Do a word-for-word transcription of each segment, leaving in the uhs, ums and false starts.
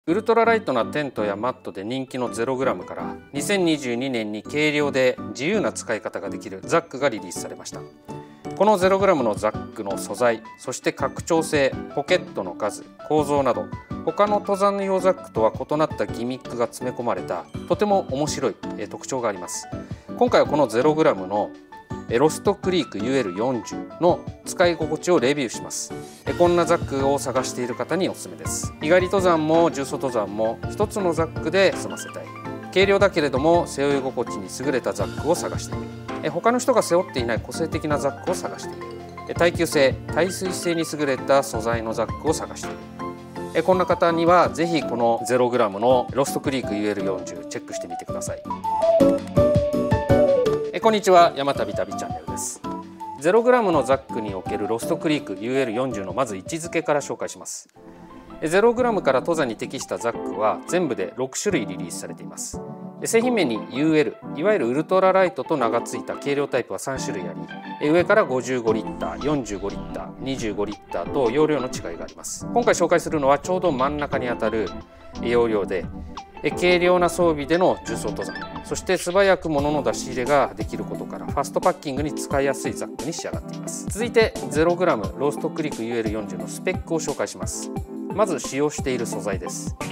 ウルトラライトなテントやマットで人気のゼログラムからにせんにじゅうにねんに軽量で自由な使い方ができるザックがリリースされました。このゼログラムのザックの素材、そして拡張性、ポケットの数、構造など他の登山用ザックとは異なったギミックが詰め込まれたとても面白い特徴があります。今回はこのゼログラムのロストクリーク ユーエルよんじゅう の使い心地をレビューします。こんなザックを探している方におすすめです。日帰り登山も重装登山も一つのザックで済ませたい。軽量だけれども背負い心地に優れたザックを探している。他の人が背負っていない個性的なザックを探している。耐久性、耐水性に優れた素材のザックを探している。こんな方にはぜひこの ゼログラム のロストクリーク ユーエルよんじゅう チェックしてみてください。こんにちは、山旅旅チャンネルです。ゼログラム のザックにおけるロストクリーク ユーエルよんじゅう のまず位置づけから紹介します。ゼログラム から登山に適したザックは全部でろくしゅるいリリースされています。製品名に ユーエル、いわゆるウルトラライトと名が付いた軽量タイプはさんしゅるいあり、上からごじゅうごリッター、よんじゅうごリッター、にじゅうごリッターと容量の違いがあります。今回紹介するのはちょうど真ん中にあたる容量で、軽量な装備での重装登山、そして素早く物の出し入れができることからファストパッキングに使いやすいザックに仕上がっています。続いて ゼログラム ローストクリーク ユーエルよんじゅう のスペックを紹介します。まず使用している素材です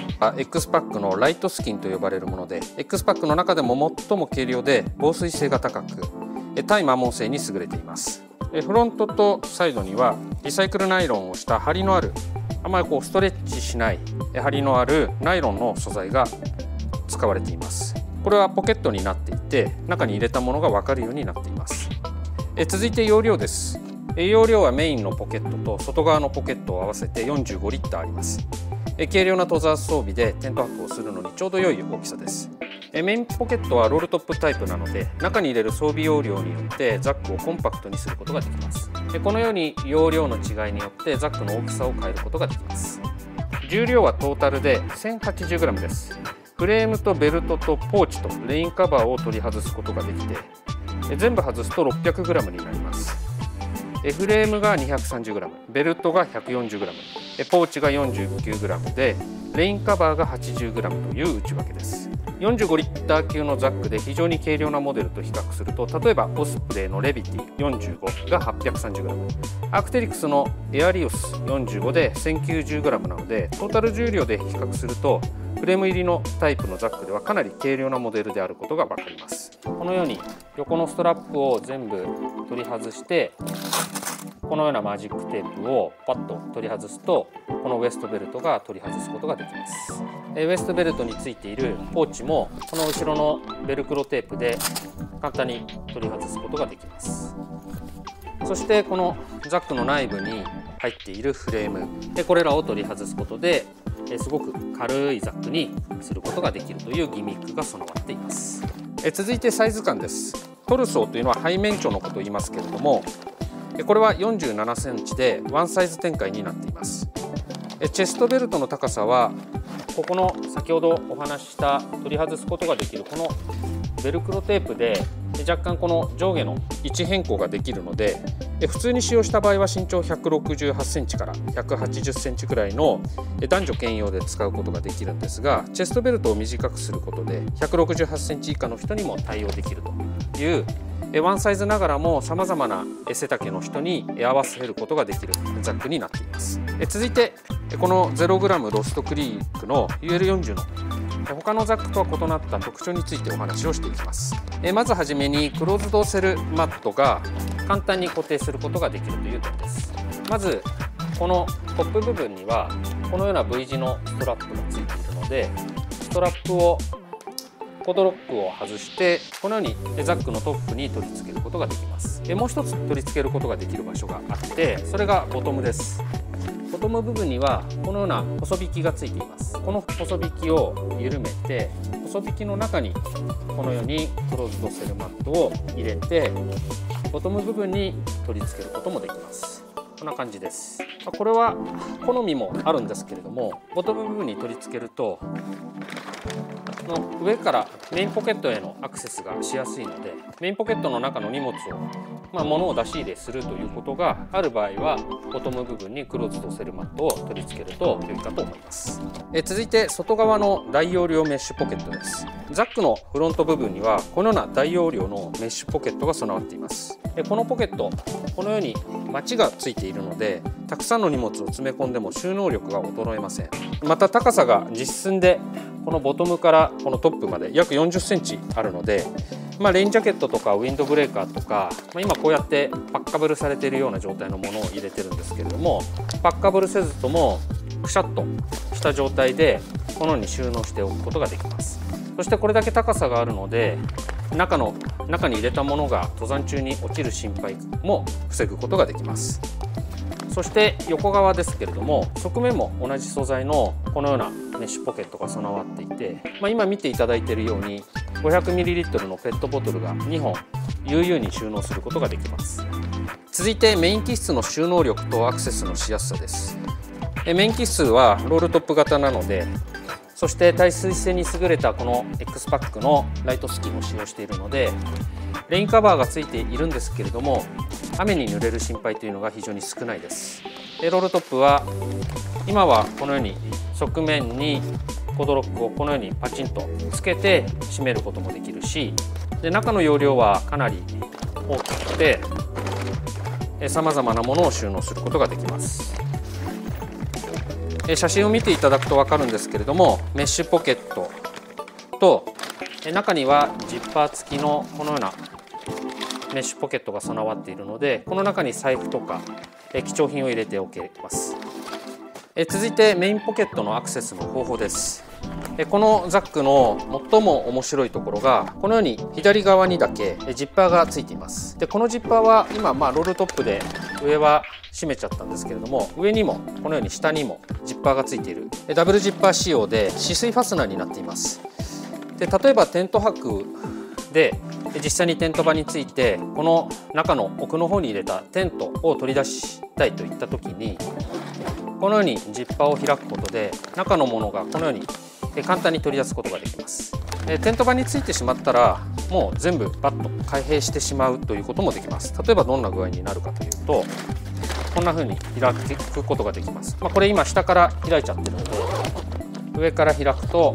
。X パックのライトスキンと呼ばれるもので、 X パックの中でも最も軽量で防水性が高く耐摩耗性に優れています。フロントとサイドにはリサイクルナイロンをした張りのある、あまりこうストレッチしない張りのあるナイロンの素材が使われています。これはポケットになっていて中に入れたものが分かるようになっています。え続いて容量です。容量はメインのポケットと外側のポケットを合わせてよんじゅうごリッターあります。軽量な登山装備でテント泊をするのにちょうど良い大きさです。メインポケットはロールトップタイプなので中に入れる装備容量によってザックをコンパクトにすることができます。このように容量の違いによってザックの大きさを変えることができます。重量はトータルで せんはちじゅうグラム です。フレームとベルトとポーチとレインカバーを取り外すことができて全部外すと ろっぴゃくグラム になります。フレームが にひゃくさんじゅうグラム、ベルトが ひゃくよんじゅうグラム、ポーチが よんじゅうきゅうグラム でレインカバーが はちじゅうグラム という内訳です。よんじゅうごリッター級のザックで非常に軽量なモデルと比較すると、例えばオスプレイのレビティよんじゅうごが はっぴゃくさんじゅうグラム、アクテリクスのエアリオスよんじゅうごで せんきゅうじゅうグラム なのでトータル重量で比較するとフレーム入りのタイプのザックではかなり軽量なモデルであることが分かります。このように横のストラップを全部取り外してこのようなマジックテープをパッと取り外すとこのウエストベルトが取り外すことができます。ウエストベルトについているポーチもこの後ろのベルクロテープで簡単に取り外すことができます。そしてこのザックの内部に入っているフレームでこれらを取り外すことですごく軽いザックにすることができるというギミックが備わっています。続いてサイズ感です。トルソーというのは背面長のことを言いますけれども、これはよんじゅうななセンチでワンサイズ展開になっています。チェストベルトの高さはここの先ほどお話しした取り外すことができるこのベルクロテープで若干この上下の位置変更ができるので、普通に使用した場合は身長ひゃくろくじゅうはちセンチからひゃくはちじゅっセンチくらいの男女兼用で使うことができるんですが、チェストベルトを短くすることでひゃくろくじゅうはちセンチ以下の人にも対応できるというワンサイズながらもさまざまな背丈の人に合わせることができるザックになっています。続いてこの ゼログラム ロストクリークの ユーエルよんじゅう の他のザックとは異なった特徴についてお話をしていきます。まずはじめにクローズドセルマットが簡単に固定することができるという点です。まずこのトップ部分にはこのような V 字のストラップがついているので、ストラップをコードロックを外してこのようにザックのトップに取り付けることができます。もう一つ取り付けることができる場所があって、それがボトムです。ボトム部分にはこのような細引きがついています。この細引きを緩めて細引きの中にこのようにクローズドセルマットを入れてボトム部分に取り付けることもできます。こんな感じです。これは好みもあるんですけれども、ボトム部分に取り付けるとの上からメインポケットへのアクセスがしやすいので、メインポケットの中の荷物を、まあ、物を出し入れするということがある場合は、ボトム部分にクローズドセルマットを取り付けると良いかと思います。え続いて外側の大容量メッシュポケットです。ザックのフロント部分にはこのような大容量のメッシュポケットが備わっています。このポケット、このようにマチがついているので、たくさんの荷物を詰め込んでも収納力が衰えません。また高さが実寸でこのボトムからこのトップまで約よんじゅっセンチあるので、まあ、レインジャケットとかウィンドブレーカーとか、まあ、今こうやってパッカブルされているような状態のものを入れてるんですけれども、パッカブルせずともくしゃっとした状態でこのように収納しておくことができます。そしてこれだけ高さがあるので、中の中に入れたものが登山中に落ちる心配も防ぐことができます。そして横側ですけれども、側面も同じ素材のこのようなメッシュポケットが備わっていて、まあ、今見ていただいているように ごひゃくミリリットル のペットボトルがにほん悠々に収納することができます。続いてメイン機室の収納力とアクセスのしやすさです。メイン機室はロールトップ型なので、そして耐水性に優れたこの X パックのライトスキンを使用しているので、レインカバーがついているんですけれども、雨に濡れる心配というのが非常に少ないです。でロールトップは今はこのように側面にコードロックをこのようにパチンとつけて閉めることもできるし、で中の容量はかなり大きくてさまざまなものを収納することができます。写真を見ていただくと分かるんですけれども、メッシュポケットと中にはジッパー付きのこのようなメッシュポケットが備わっているので、この中に財布とか貴重品を入れておけます。続いてメインポケットのアクセスの方法です。このザックの最も面白いところが、このように左側にだけジッパーがついています。でこのジッパーは今まあロールトップで上は閉めちゃったんですけれども、上にもこのように下にもジッパーがついているダブルジッパー仕様で止水ファスナーになっています。で例えばテント泊で実際にテント場についてこの中の奥の方に入れたテントを取り出したいといった時に、このようにジッパーを開くことで中のものがこのように簡単に取り出すことができます。テント場についてしまったらもう全部バッと開閉してしまうということもできます。例えばどんな具合になるかというと、こんな風に開くことができます。まあ、これ今下から開いちゃってるので、上から開くと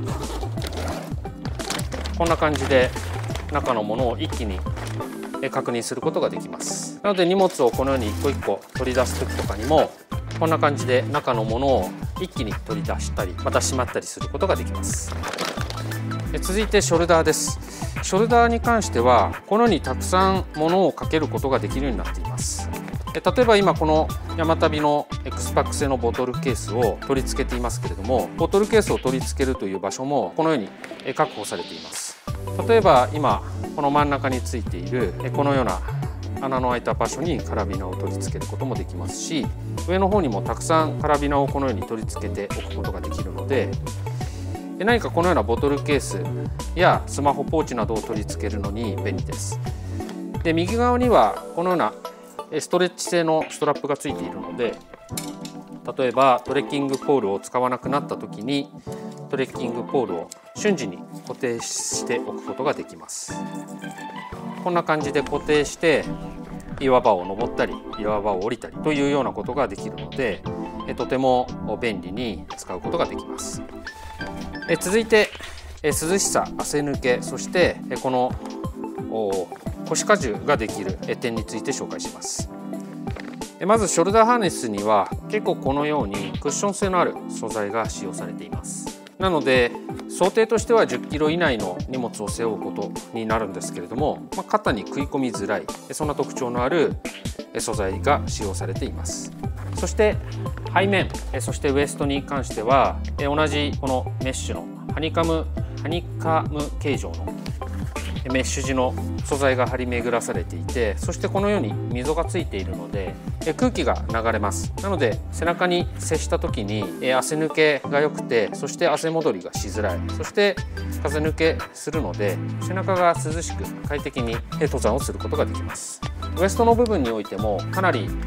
こんな感じで中のものを一気に確認することができます。なので荷物をこのように一個一個取り出す時とかにもこんな感じで中のものを一気に取り出したりまたしまったりすることができます。続いてショルダーです。ショルダーに関してはこのようにたくさん物をかけることができるようになっています。例えば今この山旅の X パック製のボトルケースを取り付けていますけれども、ボトルケースを取り付けるという場所もこのように確保されています。例えば今この真ん中についているこのような穴の開いた場所にカラビナを取り付けることもできますし、上の方にもたくさんカラビナをこのように取り付けておくことができるので、何かこのようなボトルケースやスマホポーチなどを取り付けるのに便利です。で右側にはこのようなストレッチ製のストラップがついているので、例えばトレッキングポールを使わなくなった時にトレッキングポールを瞬時に固定しておくことができます。こんな感じで固定して岩場を登ったり岩場を降りたりというようなことができるので、とても便利に使うことができます。続いて涼しさ、汗抜け、そしてこの腰荷重ができる点について紹介します。まずショルダーハーネスには結構このようにクッション性のある素材が使用されています。なので想定としてはじゅっキロ以内の荷物を背負うことになるんですけれども、まあ、肩に食い込みづらい、そんな特徴のある素材が使用されています。そして背面、そしてウエストに関しては同じこのメッシュのハニカムハニカム形状のメッシュ地の素材が張り巡らされていて、そしてこのように溝がついているので空気が流れます。なので背中に接した時に汗抜けが良くて、そして汗戻りがしづらい、そして風抜けするので背中が涼しく快適に登山をすることができます。ウエストの部分においてもかなり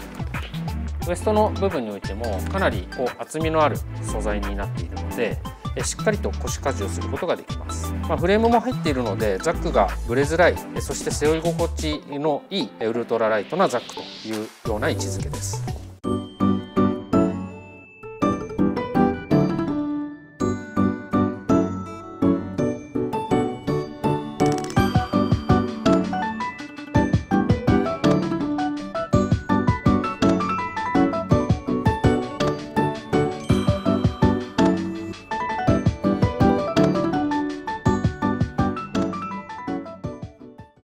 ウエストの部分においてもかなりこう厚みのある素材になっているので、 しっかりと腰舵をすることができます。まあ、フレームも入っているのでザックがブレづらい、そして背負い心地のいいウルトラライトなザックというような位置づけです。